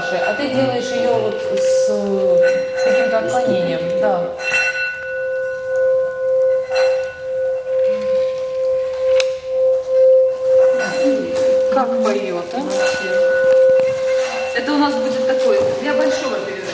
же, а ты делаешь ее вот с каким-то отклонением, да. Как поет, а? Это у нас будет такой для большого перезагрузки.